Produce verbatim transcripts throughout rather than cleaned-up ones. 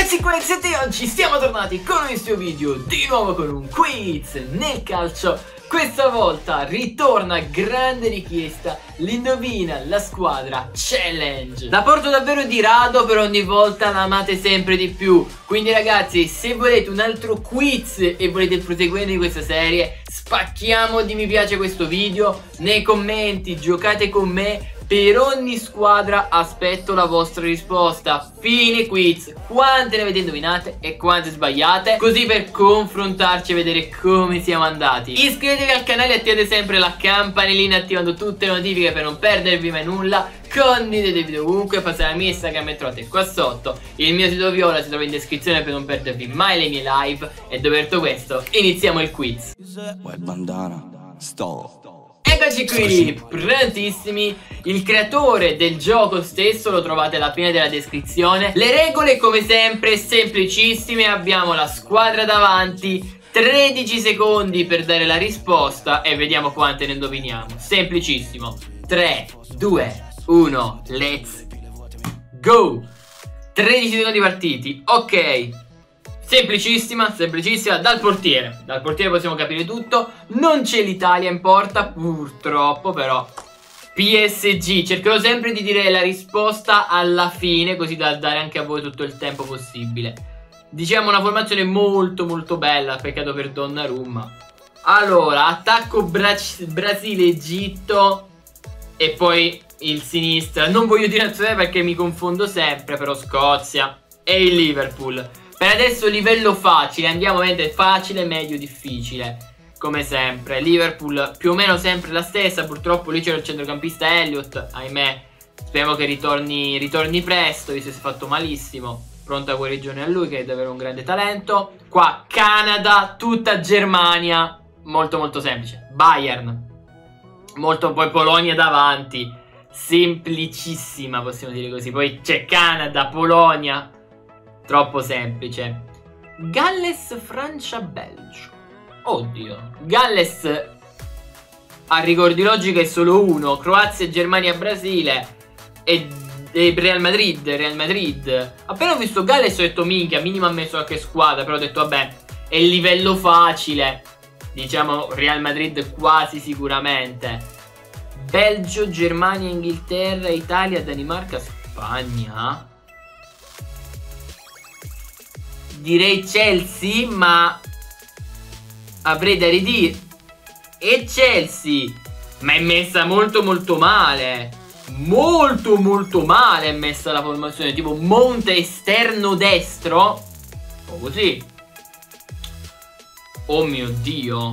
Ragazzi, qua X e oggi siamo tornati con un nuovo video, di nuovo con un quiz nel calcio. Questa volta ritorna a grande richiesta l'Indovina la squadra challenge. La porto davvero di rado, però ogni volta la amate sempre di più. Quindi ragazzi, se volete un altro quiz e volete il proseguendo di questa serie, spacchiamo di mi piace questo video, nei commenti giocate con me. Per ogni squadra aspetto la vostra risposta. Fine quiz. Quante ne avete indovinate e quante sbagliate, così per confrontarci e vedere come siamo andati. Iscrivetevi al canale e attivate sempre la campanellina attivando tutte le notifiche per non perdervi mai nulla. Condividete il video ovunque, passate al mio Instagram e trovate qua sotto. Il mio sito viola si trova in descrizione per non perdervi mai le mie live. E detto questo, iniziamo il quiz. Eccoci qui, prontissimi. Il creatore del gioco stesso lo trovate alla fine della descrizione. Le regole come sempre semplicissime. Abbiamo la squadra davanti, tredici secondi per dare la risposta e vediamo quante ne indoviniamo. Semplicissimo. Tre, due, uno, let's go. tredici secondi partiti, ok. Semplicissima, semplicissima, dal portiere. Dal portiere possiamo capire tutto. Non c'è l'Italia in porta, purtroppo, però. P S G, cercherò sempre di dire la risposta alla fine, così da dare anche a voi tutto il tempo possibile. Diciamo una formazione molto molto bella, peccato per Donnarumma. Allora, attacco Bra Brasile-Egitto e poi il sinistra. Non voglio dire nazionale perché mi confondo sempre, però Scozia e il Liverpool. Per adesso livello facile, andiamo a vedere facile, medio, difficile. Come sempre, Liverpool più o meno sempre la stessa. Purtroppo lì c'era il centrocampista Elliott, ahimè. Speriamo che ritorni, ritorni presto, visto che si è fatto malissimo. Pronta guarigione a lui, che è davvero un grande talento. Qua Canada, tutta Germania, molto molto semplice. Bayern, molto, poi Polonia davanti, semplicissima possiamo dire così. Poi c'è Canada, Polonia, troppo semplice. Galles, Francia, Belgio. Oddio. Galles a rigor di logica è solo uno. Croazia, Germania, Brasile e, e Real Madrid. Real Madrid. Appena ho visto Galles ho detto minchia, minimo ha messo qualche squadra. Però ho detto vabbè, è il livello facile. Diciamo Real Madrid quasi sicuramente. Belgio, Germania, Inghilterra, Italia, Danimarca, Spagna. Direi Chelsea, ma avrei da ridire. E Chelsea, ma è messa molto molto male. Molto molto male è messa la formazione. Tipo Monte esterno destro, o così. Oh mio Dio.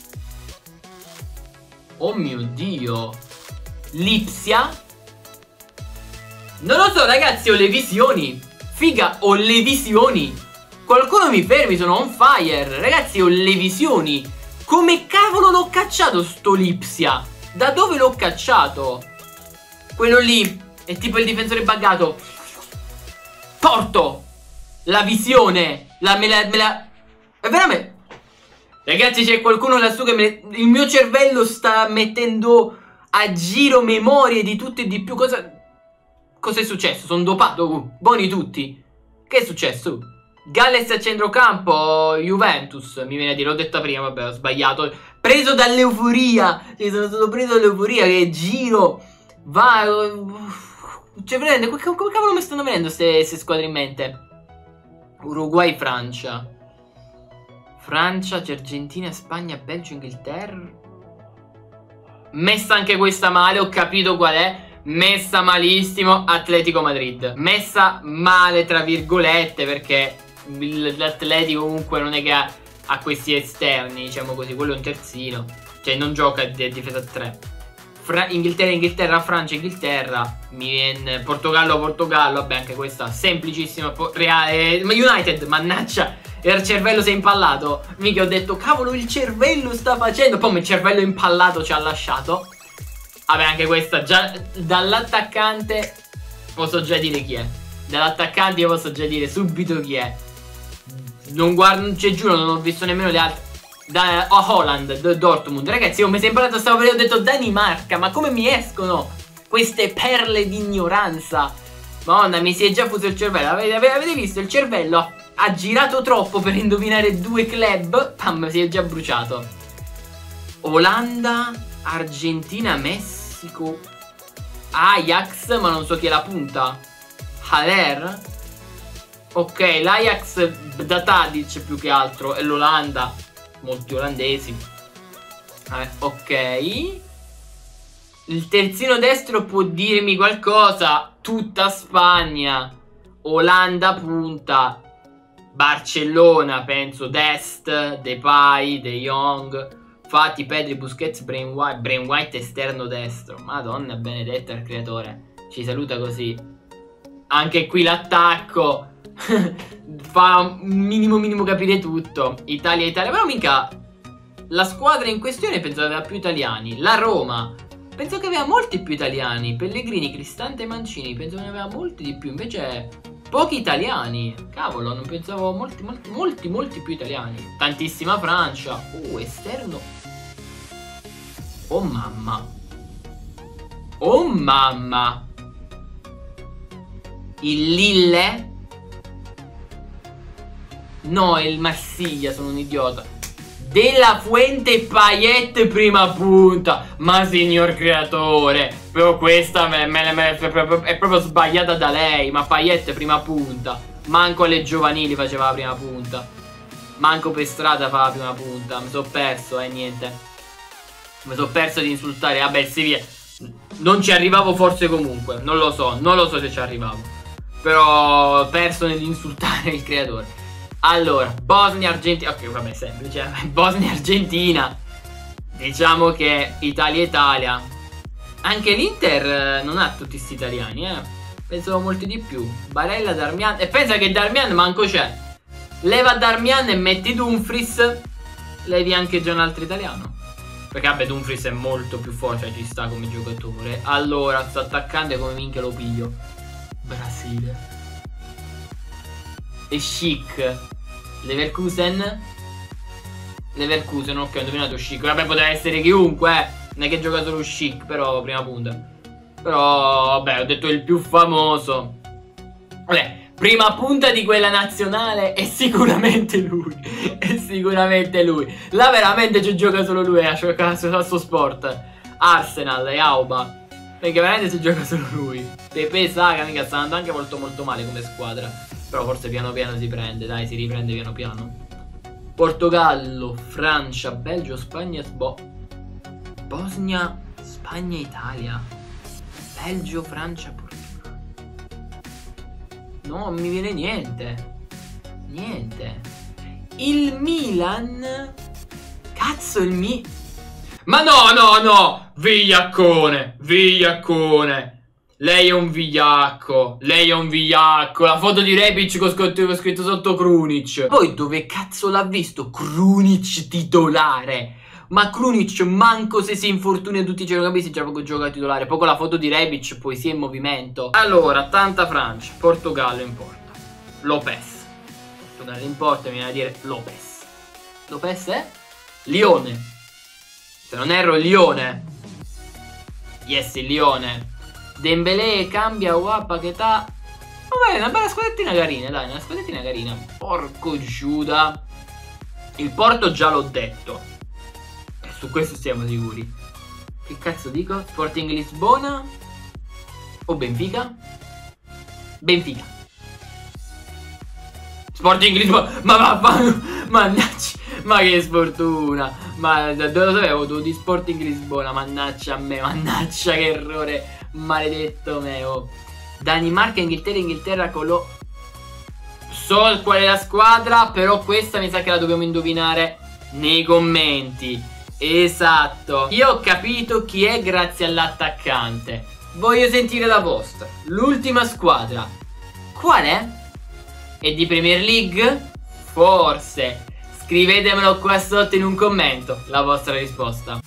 Oh mio Dio. Lipsia. Non lo so ragazzi, ho le visioni. Figa, ho le visioni. Qualcuno mi fermi, sono on fire. Ragazzi, ho le visioni. Come cavolo l'ho cacciato sto Lipsia? Da dove l'ho cacciato? Quello lì è tipo il difensore buggato. Porto. La visione. La me la, me la... È veramente... Ragazzi, c'è qualcuno lassù che me... Il mio cervello sta mettendo a giro memorie di tutto e di più. Cosa... Cos'è successo? Sono dopato. Uh, buoni tutti. Che è successo? Galles a centrocampo, Juventus, mi viene a dire, l'ho detta prima, vabbè, ho sbagliato. Preso dall'euforia, cioè, sono stato preso dall'euforia, che giro, va, cioè, prende, come cavolo mi stanno venendo queste squadre in mente? Uruguay, Francia, Francia, Argentina, Spagna, Belgio, Inghilterra. Messa anche questa male, ho capito qual è. Messa malissimo, Atletico Madrid. Messa male tra virgolette, perché l'Atletico comunque non è che ha, ha questi esterni, diciamo così. Quello è un terzino, cioè non gioca di difesa a tre. Fra Inghilterra, Inghilterra, Francia, Inghilterra. Mi viene Portogallo, Portogallo. Vabbè, anche questa semplicissima. Reale, United, mannaggia, il cervello si è impallato. Mica ho detto, cavolo, il cervello sta facendo. Poi il cervello impallato ci ha lasciato. Vabbè, anche questa già dall'attaccante posso già dire chi è. Dall'attaccante io posso già dire subito chi è. Non guardo, cioè giuro, non ho visto nemmeno le altre. Da oh, Holland, Dortmund. Ragazzi, io mi sono imparato, stavo vedendo, ho detto Danimarca. Ma come mi escono queste perle di ignoranza? Madonna, mi si è già fuso il cervello. Avete, avete visto? Il cervello ha, ha girato troppo per indovinare due club. Pam, si è già bruciato. Olanda, Argentina, Messico, Ajax, ma non so chi è la punta. Haller. Ok, l'Ajax da Tadic più che altro. E l'Olanda, molti olandesi. Vabbè, ok. Il terzino destro può dirmi qualcosa. Tutta Spagna. Olanda punta. Barcellona penso Dest, Depay, De Jong, Fati, Pedri, Busquets, Brain White. Brain White esterno destro. Madonna benedetta il creatore. Ci saluta così. Anche qui l'attacco fa un minimo minimo capire tutto. Italia, Italia. Però mica la squadra in questione penso aveva più italiani. La Roma penso che aveva molti più italiani. Pellegrini, Cristante e Mancini penso che ne aveva molti di più. Invece pochi italiani. Cavolo, non pensavo molti molti molti molti più italiani. Tantissima Francia. Uh, esterno. Oh mamma. Oh mamma. Il Lille? No, è il Marsiglia, sono un idiota. Della Fuente Payet prima punta. Ma signor creatore, però questa me, me, me, è proprio sbagliata da lei. Ma Payet prima punta. Manco alle giovanili faceva la prima punta. Manco per strada fa la prima punta. Mi sono perso, eh, niente. Mi sono perso di insultare. Vabbè, sì, via. Non ci arrivavo forse comunque. Non lo so, non lo so se ci arrivavo. Però ho perso nell'insultare il creatore. Allora, Bosnia-Argentina. Ok, vabbè, semplice. Bosnia-Argentina. Diciamo che Italia-Italia. Anche l'Inter non ha tutti questi italiani, eh. Pensavo molti di più. Barella, Darmian. E pensa che Darmian manco c'è. Leva Darmian e metti Dumfries. Levi anche già un altro italiano. Perché vabbè, Dumfries è molto più forte, cioè ci sta come giocatore. Allora, sto attaccando e come minchia lo piglio. Brasile. E Chic. Leverkusen. Leverkusen, ok, ho indovinato Chic. Vabbè, poteva essere chiunque, eh. Non è che gioca solo Chic, però prima punta. Però, vabbè, ho detto il più famoso. Vabbè, prima punta di quella nazionale è sicuramente lui. È sicuramente lui. Là veramente ci gioca solo lui a giocare a suo sport. Arsenal e Auba. Perché veramente si gioca solo lui. Pepe, Saga, mica sta andando anche molto molto male come squadra. Però forse piano piano si prende, dai, si riprende piano piano. Portogallo, Francia, Belgio, Spagna, Bo Bosnia, Spagna, Italia. Belgio, Francia, Portogallo. No, non mi viene niente. Niente. Il Milan. Cazzo, il Mi... Ma no, no, no. Vigliaccone, vigliaccone. Lei è un vigliacco. Lei è un vigliacco. La foto di Rebic con scritto, con scritto sotto Krunic. Poi dove cazzo l'ha visto Krunic titolare? Ma Krunic manco se si infortuna tutti i centrocampisti già poco gioca titolare. Poi con la foto di Rebic, poesia in movimento. Allora, tanta Francia. Portogallo in porta. Lopez. Portogallo in porta, mi viene a dire Lopez. Lopez è? Lione. Se non erro, Lione. Yes, il Lione. Dembélé, cambia, wow, Paquetà. Vabbè, una bella squadrettina carina, dai, una squadrettina carina. Porco Giuda. Il Porto già l'ho detto. E su questo siamo sicuri. Che cazzo dico? Sporting Lisbona o Benfica? Benfica. Sporting Lisbona. Ma vaffanculo. Mannaggia. Ma che sfortuna. Ma da dove lo sapevo? Tu di Sporting Lisbona. Mannaggia a me. Mannaggia che errore. Maledetto meo. Danimarca, Inghilterra, Inghilterra con lo... So qual è la squadra, però questa mi sa che la dobbiamo indovinare nei commenti. Esatto. Io ho capito chi è grazie all'attaccante. Voglio sentire la vostra. L'ultima squadra qual è? È di Premier League? Forse. Scrivetemelo qua sotto in un commento la vostra risposta.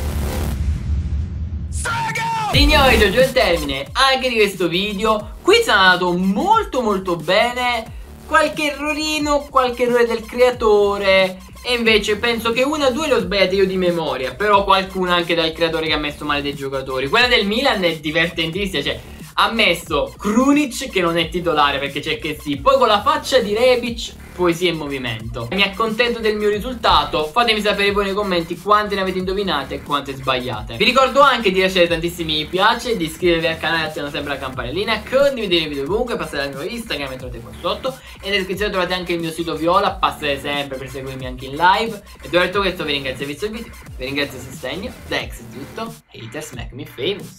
Signori, giunto il termine anche di questo video. Qui è andato molto molto bene. Qualche errorino, qualche errore del creatore. E invece penso che una o due le ho sbagliate io di memoria. Però qualcuna anche dal creatore che ha messo male dei giocatori. Quella del Milan è divertentissima. Cioè, ha messo Krunic che non è titolare perché c'è che sì, poi con la faccia di Rebic, poesia in movimento. Mi accontento del mio risultato, fatemi sapere voi nei commenti quante ne avete indovinate e quante sbagliate. Vi ricordo anche di lasciare tantissimi mi piace, di iscrivervi al canale e attivare sempre la campanellina, condividere i video ovunque, passate al mio Instagram e trovate qua sotto e nella descrizione trovate anche il mio sito Viola, passate sempre per seguirmi anche in live. E dopo detto questo vi ringrazio per aver visto il video, vi ringrazio il sostegno, da ex è tutto, haters make me famous.